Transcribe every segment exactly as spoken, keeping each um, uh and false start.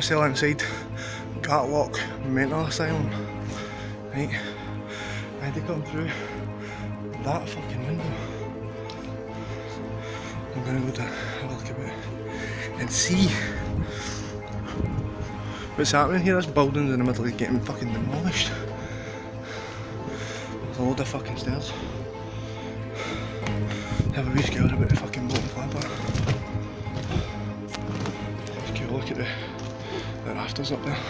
still inside Gartlock Mental Asylum. Right, I had to come through that fucking window. I'm gonna go to have a look about and see what's happening here. This building's in the middle of getting fucking demolished. There's a load of fucking stairs. Have a wee scared about the fucking bottom flapper. Just give a look at the, the rafters up there.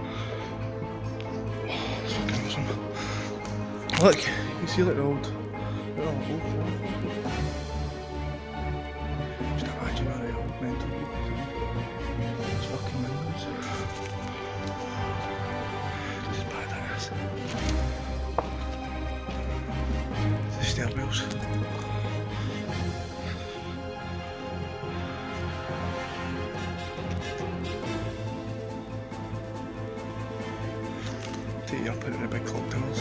Oh, it's fucking awesome. Look, you see like the old, the old, old flapper. Just imagine all the old mental people. Those fucking windows. Just badass. The stairwells. Take you up into the big clock towers.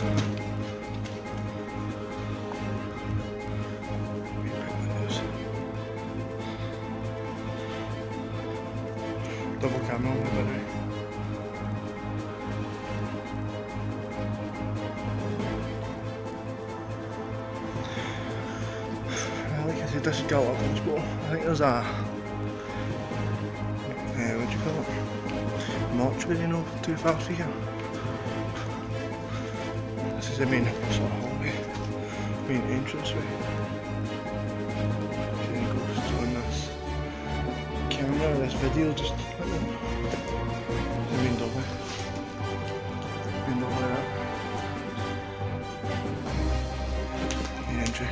Wee big windows. Double camera on the battery. Like I said, this is Gartlock Hospital. I think there's a, uh, what do you call it? Mortuary, you know, too far for here. This is the main sort of hallway, main entranceway. Seeing ghosts on this camera, this video, just like that. The main doorway. Main doorway there. The entry.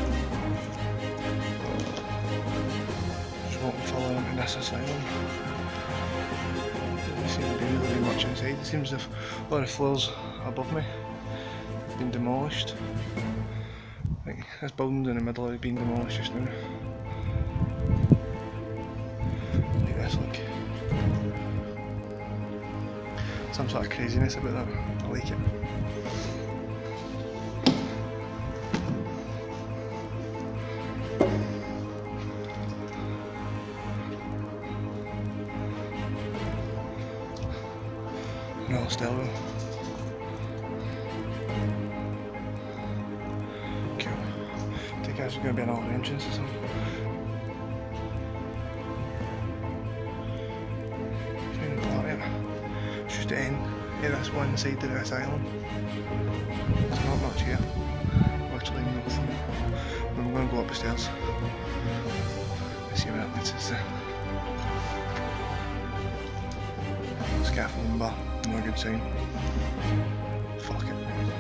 Just walking further into this asylum. Doesn't seem to be really much inside. It seems as if a lot of floors above me been demolished. Like, this building's in the middle of being demolished just now. Like this, look. Some sort of craziness about that. I like it. Another stairwell. There's going to be another entrance or something. Final part here. It's just the end. Yeah, that's one side of this island. There's not much here. Literally nothing. I'm going to go up the stairs. Let's see what happens. It's the scaffolding bar. Not a good sign. Fuck it.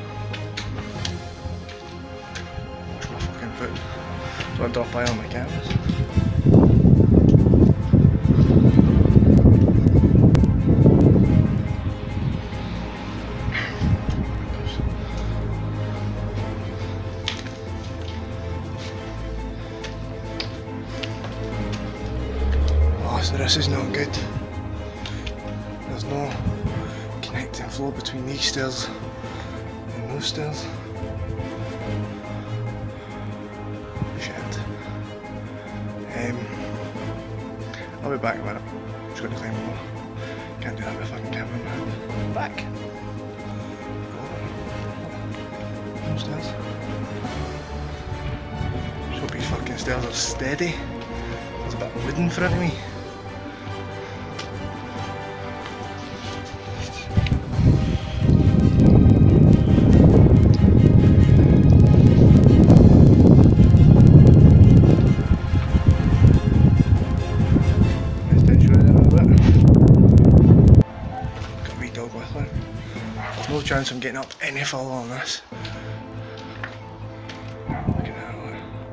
Foot. So I drop by on my cameras. Oh, so this is not good. There's no connecting floor between these stairs and those stairs. Um, I'll be back in a minute. I'm just going to climb over. Can't do that with a fucking camera in my hand. Back! No stairs. Just hope these fucking stairs are steady. There's a bit of wood in front of me. No chance I'm getting up any further on this. Look at that.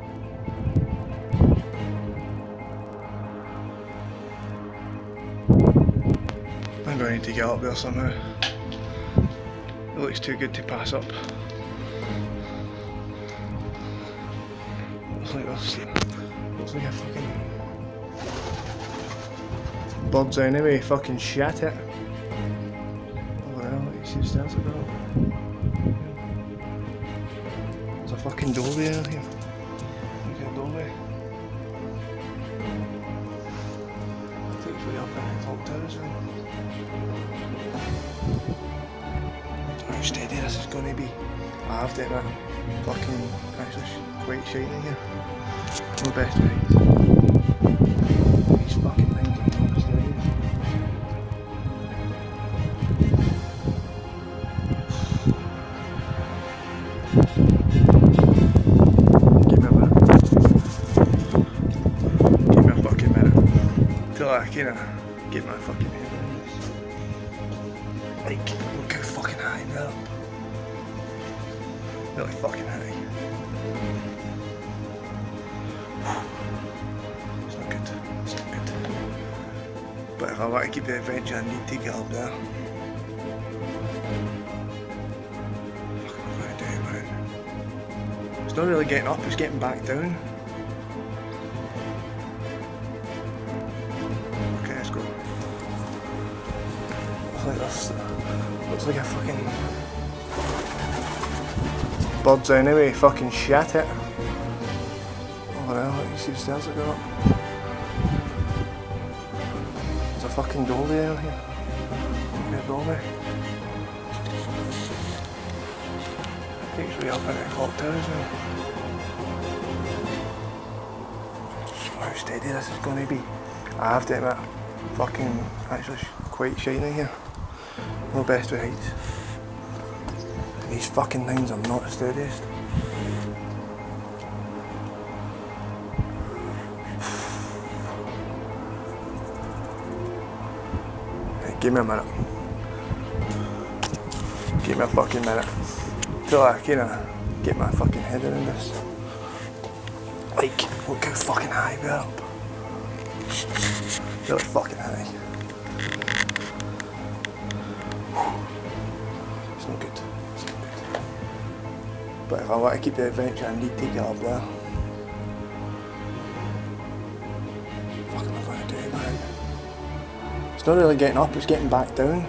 I'm going to need to get up there somehow. It looks too good to pass up. Looks like this. Looks like a fucking bird's eye anyway. Fucking shit it. See stairs about. There's a fucking doorway out here. Look at the doorway. Takes way up in the clock tower as well. How steady this is going to be. I have to admit, fucking actually quite shiny here. No best ways. These fucking things are not steady. Give me a minute. Give me a fucking minute. Till I kinda get my fucking head around this. Like, look how fucking high we're up. Really fucking high. It's not good. It's not good. But if I want to keep the adventure, I need to get up there. Fucking what am I doing, man? It's not really getting up, it's getting back down. Okay, let's go. Looks like this. Looks like a fucking birds anyway, fucking shit it. Over there, look, you see the stairs that go up. There's a fucking dolly out here. Look at a dolly. Takes way up into the clock tower as well. How steady this is going to be. I have to admit, fucking actually quite shiny here. No best with heights. These fucking things are not the steadiest. Right, give me a minute. Give me a fucking minute. Till I kinda get my fucking head around this. Like, look how fucking high we're up. Really fucking high. It's not good. It's not good. But if I want to keep the adventure, I need to get up there. Fuck am I going to do, man? It's not really getting up, it's getting back down.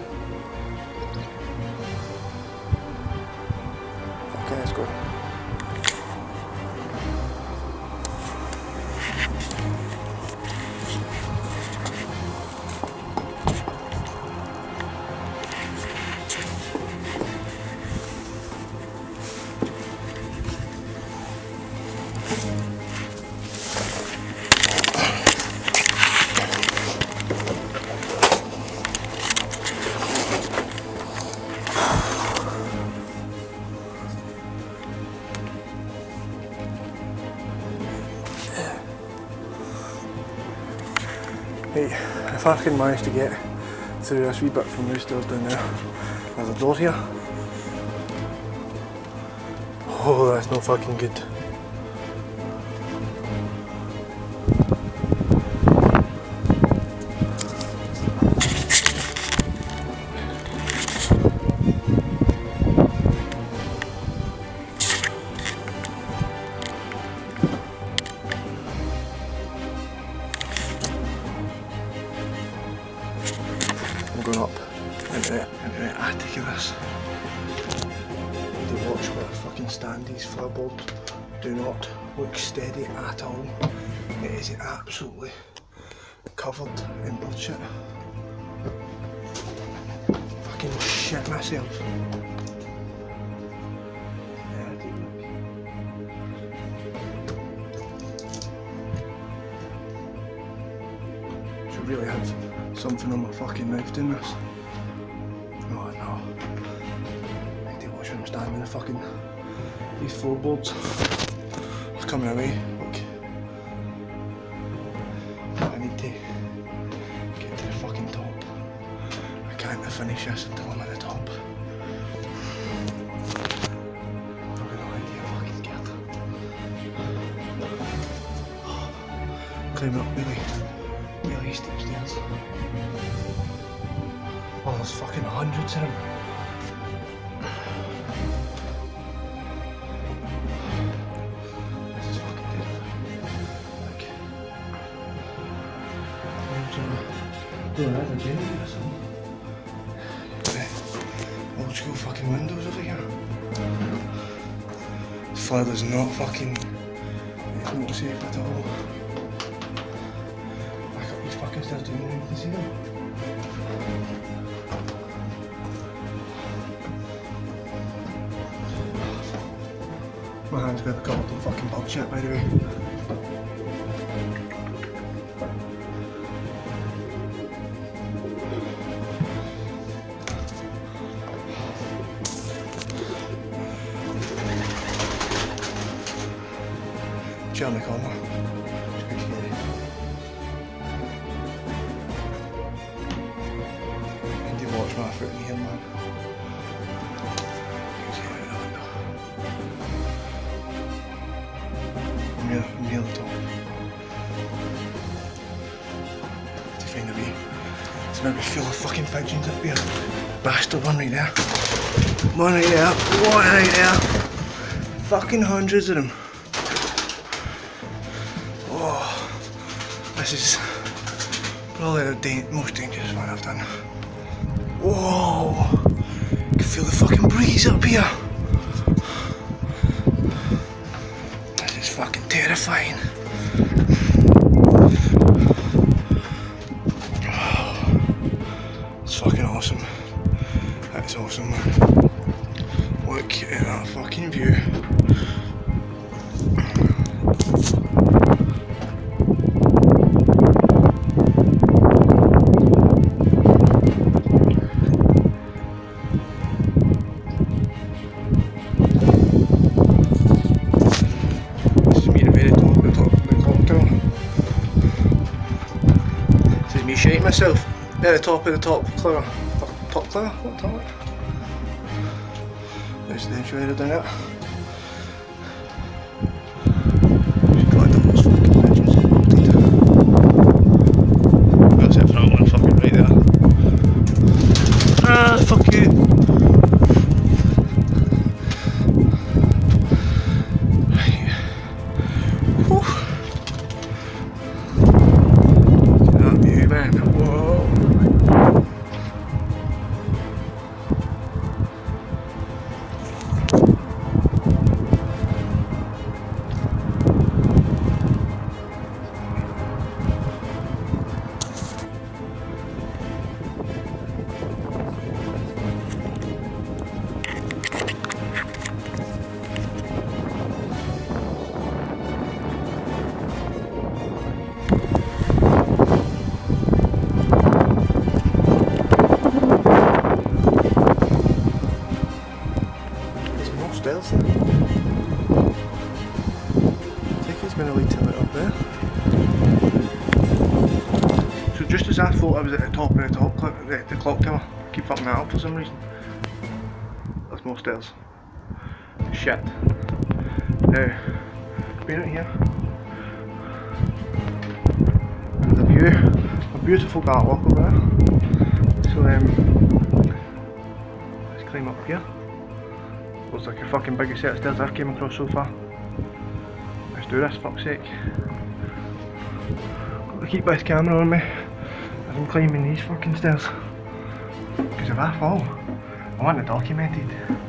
Okay, let's go. Hey, if I can manage to get through this wee bit from those stairs down there, there's a door here. Oh, that's not fucking good. I'm going up into the, into the attic of this. To watch where I fucking stand, these floorboards do not look steady at all. It is absolutely covered in bird shit. Fucking shit myself. Should really have something on my fucking mouth doing this. Oh no. I need to watch where I'm standing. The fucking these floorboards are coming away. Look. I need to get to the fucking top. I can't finish this until I'm at the top. I've got no idea, I'm fucking scared. Climbing up really, really steep stairs. Oh, there's fucking hundreds of them. This is fucking terrifying. Like, oh, that's a generator or something. Old school fucking windows over here. This flat is not fucking, it's not safe at all. Back up these fucking stairs. stairs down there, you can see them. My hand's got a couple of fucking bug shit, by the way. Chill in the corner. It's pretty scary. I need to watch my foot in here, man. Near, near the top. To find a way. It's about to be full of fucking pigeons up here. Bastard, one right there. One right there. One right there. Fucking hundreds of them. Oh, this is probably the da most dangerous one I've done. Whoa! You can feel the fucking breeze up here. Fucking terrifying. It's fucking awesome. That's awesome, man. Look at that fucking view. Shake myself at the top of the top clover. Top clover? What top? There's the entryway down there. God, those fucking legends. That's it for that one fucking right there. Ah, fuck you. Stairs there. I think it's going to lead to it up there. So just as I thought I was at the top of the top clock, the, the clock tower, I keep fucking that up for some reason. There's more stairs. Shit. Now, being out here, there's a view, a beautiful catwalk over there. So um, let's climb up here. Looks like a fucking biggest set of stairs I've came across so far. Let's do this, fuck's sake. Got to keep this camera on me as I'm climbing these fucking stairs. Because if I fall, I want it documented.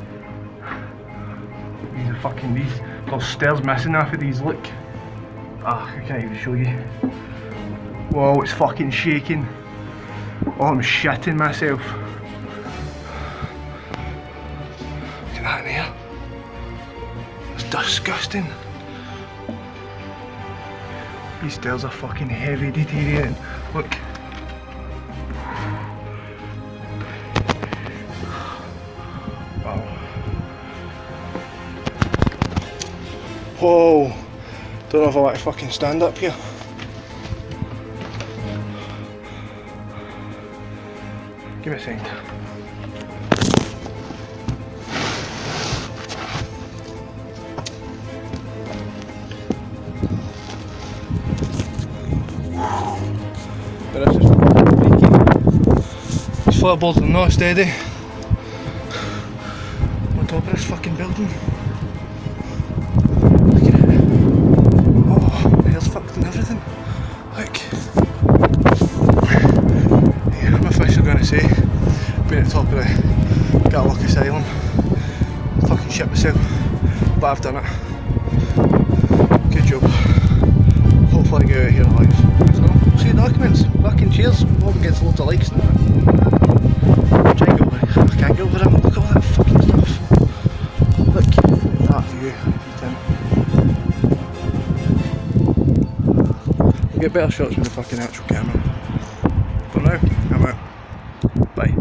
These are fucking, these, there's stairs missing half of these, look. Ah, I can't even show you. Whoa, it's fucking shaking. Oh, I'm shitting myself. That in here. It's disgusting. These stairs are fucking heavy deteriorating. Look. Wow. Whoa. Don't know if I want to fucking stand up here. Give me a second. But this is fucking leaky. These floorboards are not steady. On top of this fucking building. Look at it. Oh, the hair's fucked and everything. Look. Yeah, I'm officially going to say, being at the top of the Gatlock Asylum, fucking shit myself, but I've done it. Good job. Hopefully I get out of here alive. So, See the documents. Fucking cheers. Hope it gets loads of likes now. Try and get over it. I can't get over it. Look at all that fucking stuff. Look at that view. I'll get better shots with the fucking actual camera. For now, I'm out. Bye.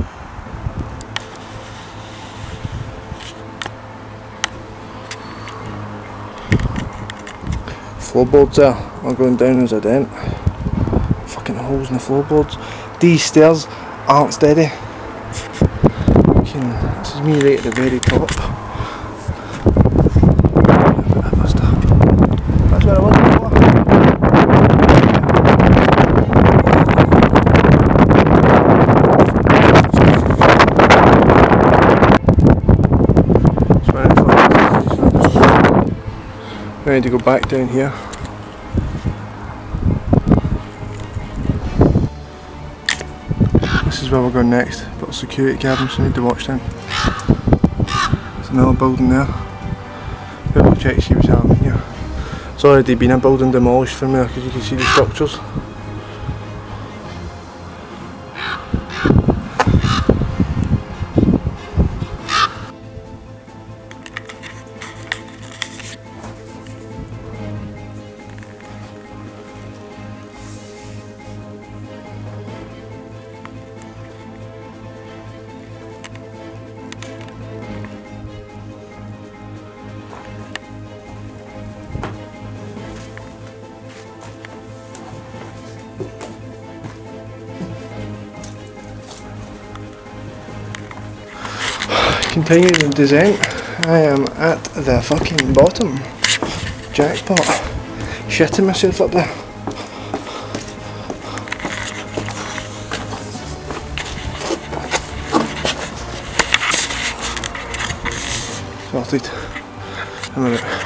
Floorboards there are going down as a dent. Fucking holes in the floorboards. These stairs aren't steady. Fucking, this is me right at the very top. That's where I was before. I need to go back down here. This is where we're going next. Got a security cabin, so I need to watch them. There's another building there. We'll check to see what's happening here. It's already been a building demolished from there because you can see the structures. Continuing the descent, I am at the fucking bottom. Jackpot. Shitting myself up there. Sorted. I'm out.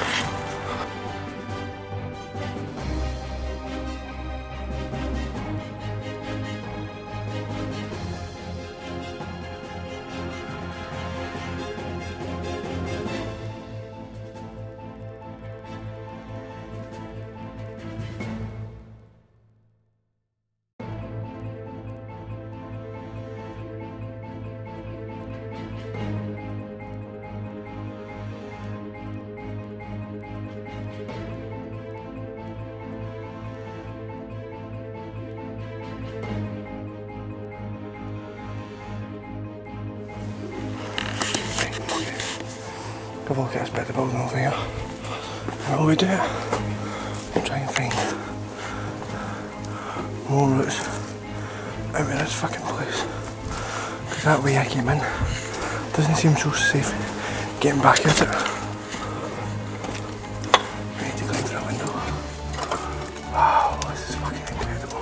Have a look at this bit of the building over here. What will we do? We'll try and find more routes out of this fucking place. Because that way I came in doesn't seem so safe getting back at it. I need to climb through a window. Wow, this is fucking incredible.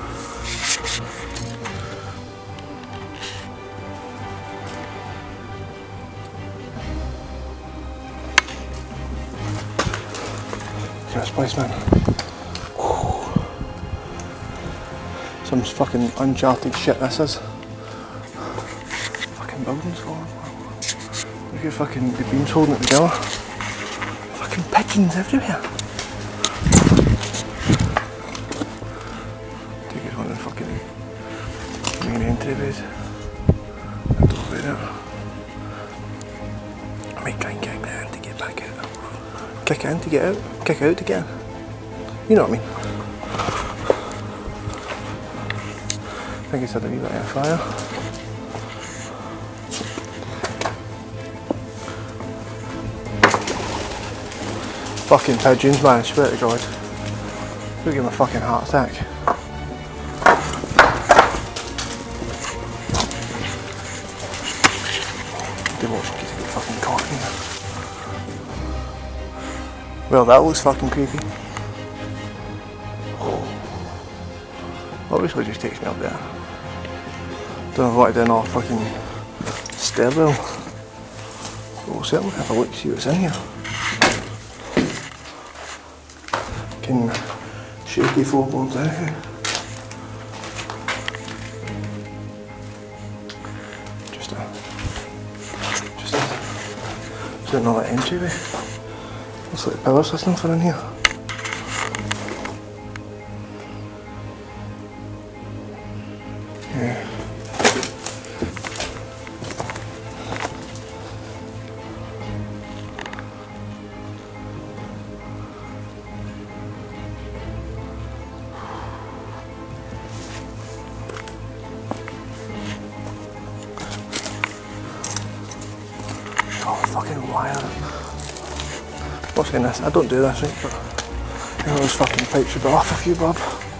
This place, man. Whew. Some fucking uncharted shit this is. Fucking buildings falling. Look at fucking the beams holding it together. Fucking pigeons everywhere. Take it one of the fucking main entryways. That's over there. I might try and kick that in to get back out. Kick in to get out. Kick out to get in. You know what I mean. I think it's had a wee bit of fire. Fucking pigeons, man, I swear to God. Look at my fucking heart attack. They watch me get fucking caught in here. Well, that looks fucking creepy. Obviously just takes me up there. Don't know what I did in all fucking stairwell. But we'll certainly have a look, see what's in here. Fucking shaky floorboards out here. Just a just a just another entryway. Looks like a power system for in here. fucking wire. What's in this? I don't do this, right? But you know, those fucking pipes should be off of you, Bob.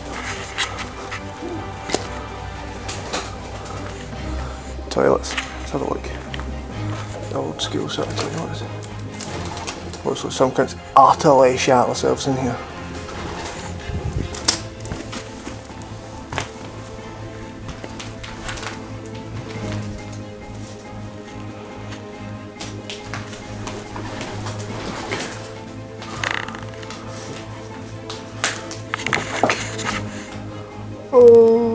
Toilets. Let's have a look. The old school sort of toilets. Looks like some kind of utterly shat themselves in here. Oh.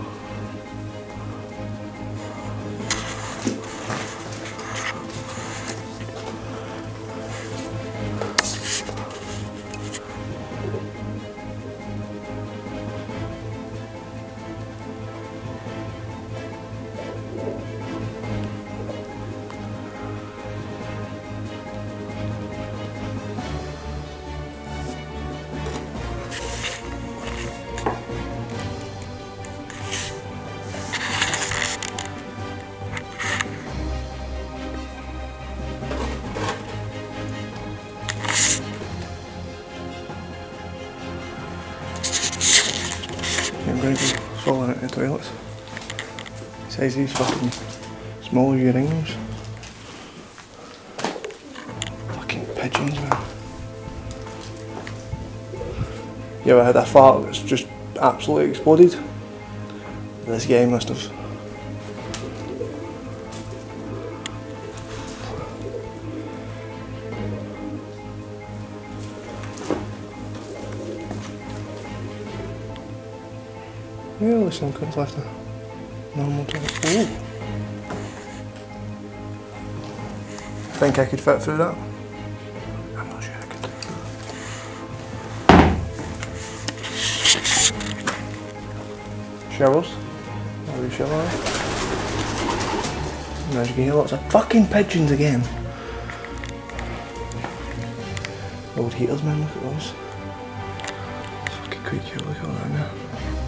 I'm going to be falling into the toilets. It says these fucking small urinoirs. Fucking pigeons, man. You ever had a fart that's just absolutely exploded? This guy must have. Yeah, there's some cunts left there. Normal toilet. Ooh. Think I could fit through that? I'm not sure I could. Showers? Are we showering? And as you can hear lots of fucking pigeons again. Old heaters, man, look at those. It's fucking quite cute, look at all that now.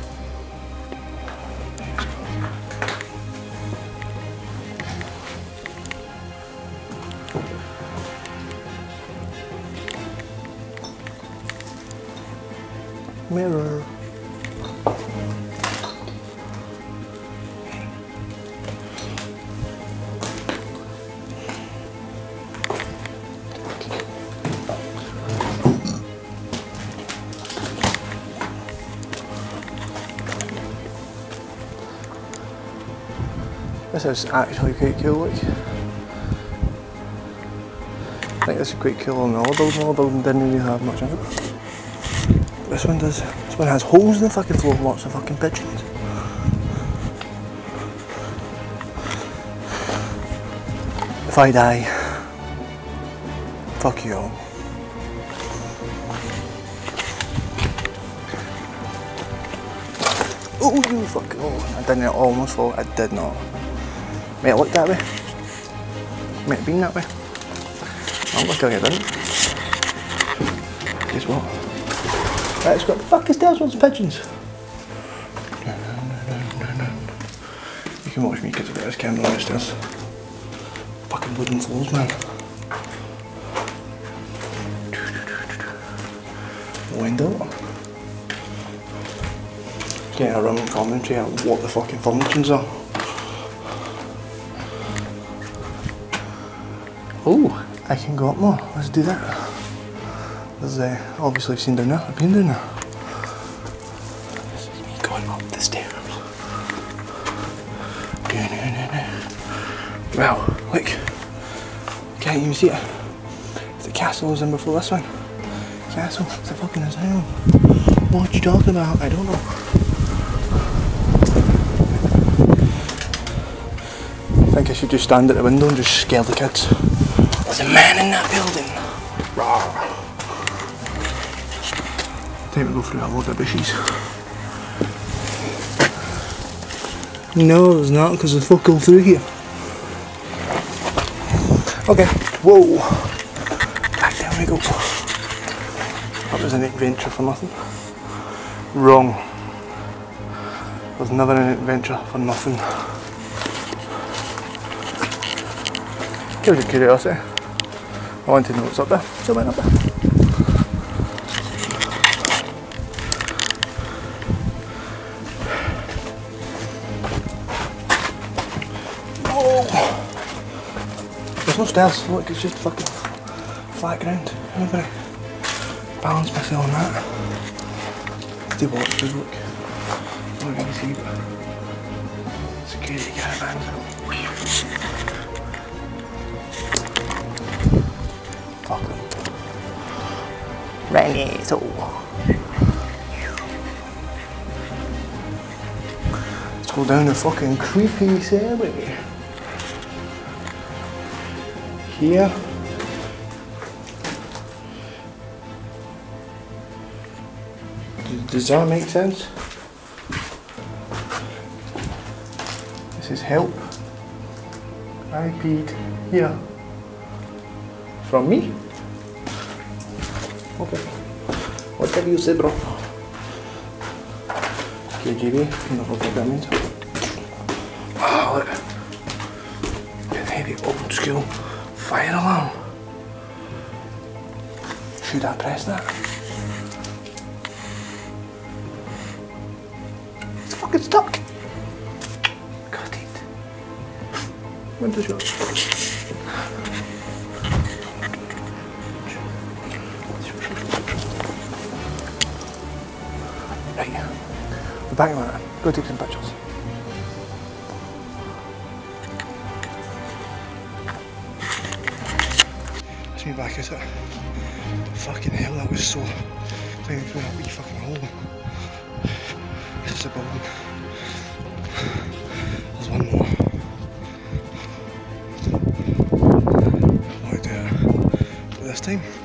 Mirror. This is actually quite cool, look. I think this is quite cool on the other building. The other building didn't really have much of it. This one does. This one has holes in the fucking floor, lots of fucking pigeons. If I die, fuck you all. Oh, you fucking oh, I didn't almost fall, I did not. Might have looked that way. Might have been that way. I'm not telling you I didn't. Guess what? Right, it's got the fuck is stairs with some pigeons. You can watch me kids about this camera downstairs. Fucking wooden floors, man. Window. Getting a running commentary on what the fucking furnishings are. Oh, I can go up more. Let's do that. There's uh, obviously I've seen down there. I've been down there. This is me going up the stairs. Wow, look. Can't even see it. The castle was in before this one. Castle, it's a fucking asylum. What you talking about? I don't know. I think I should just stand at the window and just scare the kids. There's a man in that building. Rawr. Time to go through a load of bushes. No, there's not, because there's fuck all through here. Okay, whoa. Back down we go. That was an adventure for nothing. Wrong. There's never an adventure for nothing. Gives you curiosity. I want to know what's up there, so I went up there. Oh! There's no stairs, look, it's just fucking flat ground. How do I balance myself on that? Stay watch, look. I don't really see, but security caravans. Fuck them. Randy, so. Let's go down the fucking creepy stairway. Here. Does that make sense? This is help. I peed here. From me? Okay. Whatever you say, bro. K G B, I'm not what that means. Oh, look. Heavy old school fire alarm. Should I press that? It's fucking stuck. Got it. Winter shot. Right. We're back on that. Go take some pictures. That's me back, is it? Fucking hell, that was so tiny through that wee fucking hole. This is a building. There's one more. I want to do it this time.